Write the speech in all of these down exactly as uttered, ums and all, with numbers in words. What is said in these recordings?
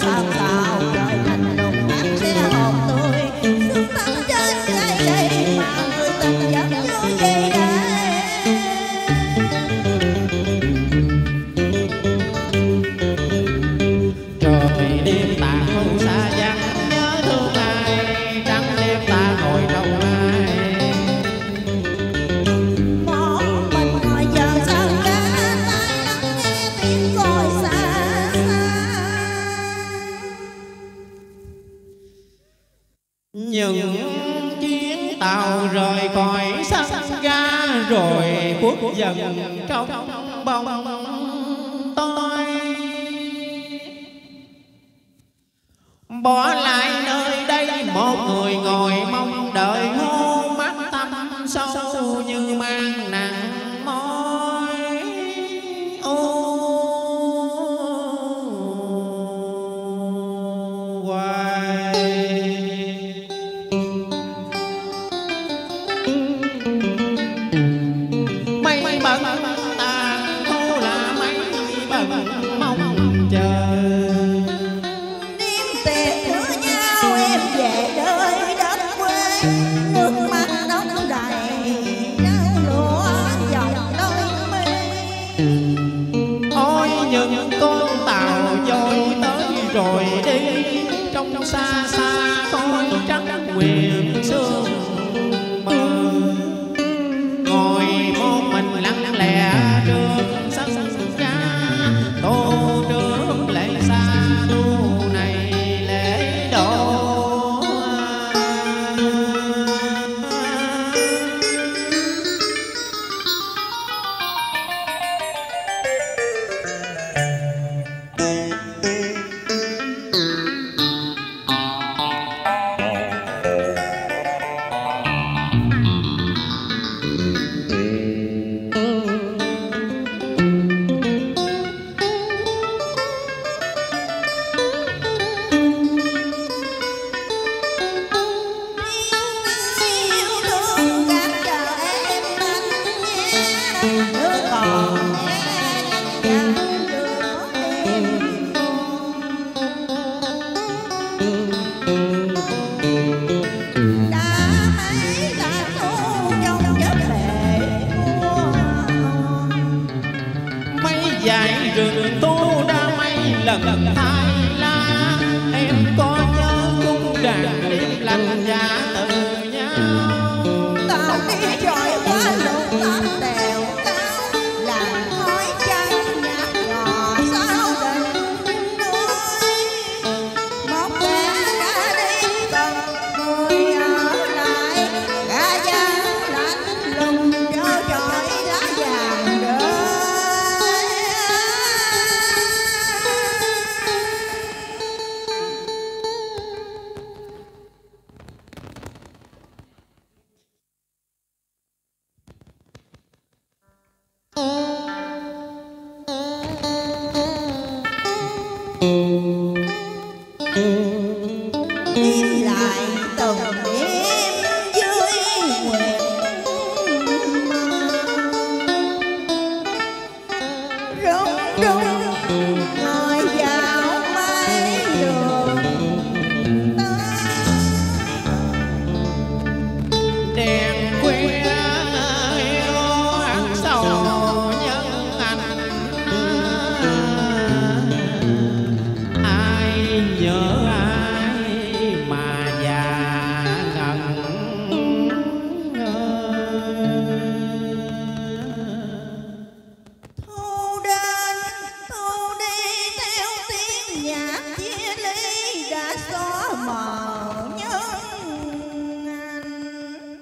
sao sao trời thành lùng hát xe hồn tôi xuống tâm trên đây đây mà người tình dắt vô dây đây. Trời đêm tàn không xa vắng nhớ thương ai, trắng đêm ta ngồi trong ai. Một mình ngồi chờ sao cá tay lắng nghe tiếng còi xa Những chuyến tàu rời khỏi sân ga rồi khuất dần trong bóng tối, bỏ lại nơi đây một người ngồi mong đợi hô mắt tâm sâu như mang nặng mỏi. Ô hoài mây bận tàn thu là mây bận mong chờ. đêm tiệc của nhau em về nơi đất quê, nước mắt đong đầy nắng lúa dòng đôi mi. Ôi những con tàu trôi tới rồi đi, trong xa xa khói trắng quyền sương mờ. Ngồi một mình lặng lẽ trước sân ga, tô trước lễ xa thu này lễ độ. Yêu thương các chờ em anh nhé, nước còn nghe chẳng được em. Đã mấy ta thu trong giấc lệ mùa, Mấy dải rừng tu đã mấy lần thay lá, em có nhớ cung đàn đêm lạnh giá từ nhau. tao đi trôi qua lục tóc đèo cao, làng khói trắng nhạt nhòa sao đỉnh núi. Một kẻ đã đi còn người ở lại, gã giang lạnh lùng cho trọi lá vàng đời. Đêm lại từng đêm dưới nguyệt mơ, rung rung ngồi vào mái đường ta. Đèn khuya yêu ăn sầu nhân anh, ai nhớ ai mà già ngần ngơ. Thu đến thu đi theo tiếng nhạc chia ly đã xóa mờ nhân anh.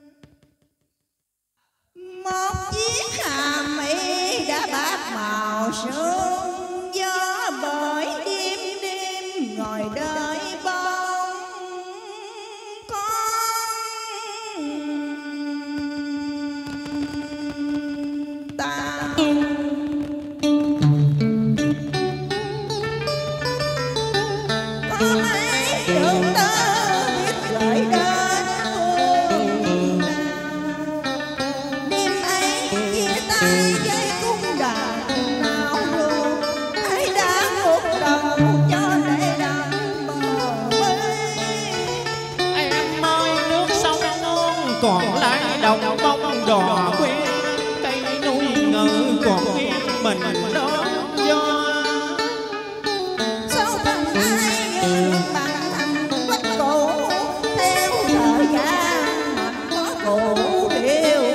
Một chiếc hàm y đã bạc màu sương gió, bởi đêm đêm ngồi đợi bóng con ta. Có mấy đường tơ biết gửi đến phương nào, đêm ấy chia tay với cung đàn nào luôn. Ai đã ngược đầu cho lệ bằng thành quách cũ theo thời gian mà có cụ điêu.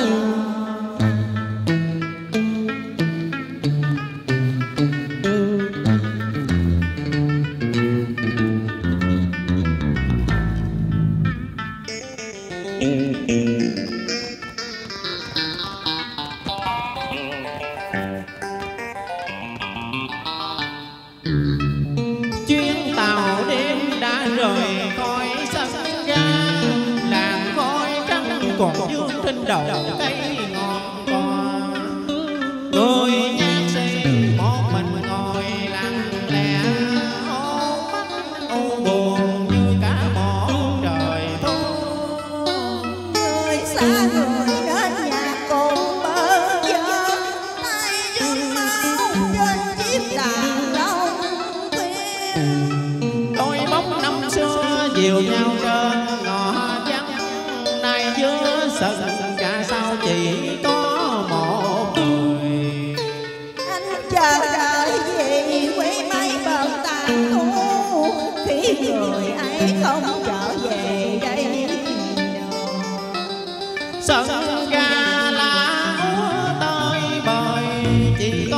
Chuyến tàu đêm đã rời khỏi sân ga, làn khói trắng còn vương trên đầu cây ngọn cò. Người nhạc sĩ một mình ngồi lặng lẽ, ôm mắt u buồn như cả một trời thu. Người xa người đến nhà cùng bơ vơ, tay rước máu trên chiếc đàn đông khuya. Đôi bóng năm xưa dìu nhau trên ngõ vắng, nay giữa sân ga sao chỉ có một người. Anh chờ đợi gì quê mây bờ tàn thu, khi người ấy không trở về đây đâu. Sân ga lá úa tơi bời, chỉ